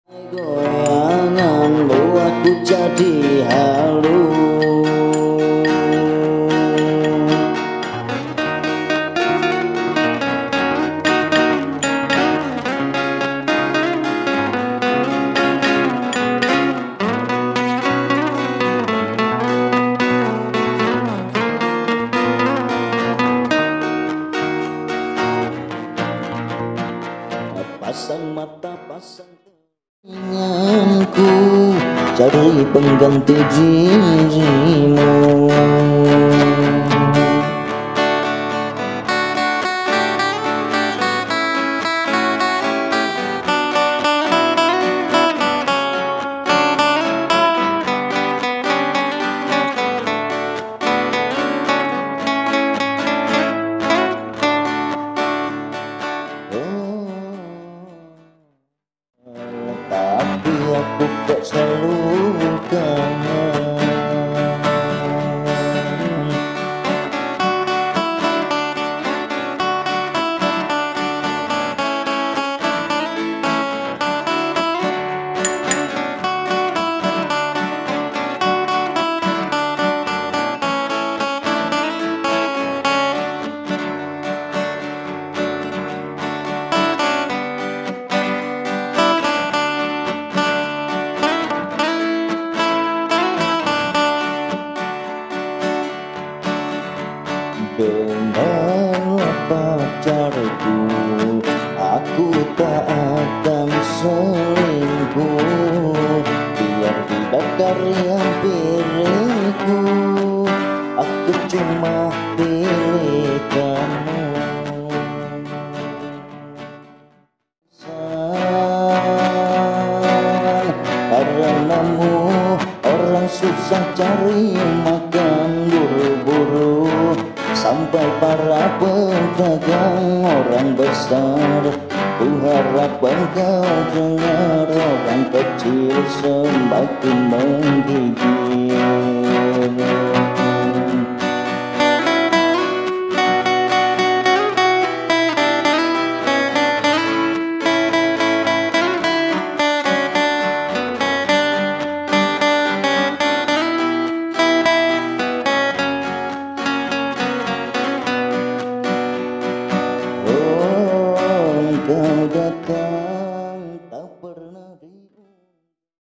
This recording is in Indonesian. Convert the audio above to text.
Goyangan buatku jadi halu. Pasang mata, pasang telingaku, cari pengganti dirimu. Tapi aku kok selalu kangen. Dengarlah pacarku, aku tak akan selingkuh. Biar bidadari hampiriku, aku cuma pilih kamu. Karenamu orang susah cari makan, buru-buru sampai para pedagang orang besar. Ku harap engkau dengar, orang kecil semakin menggigil.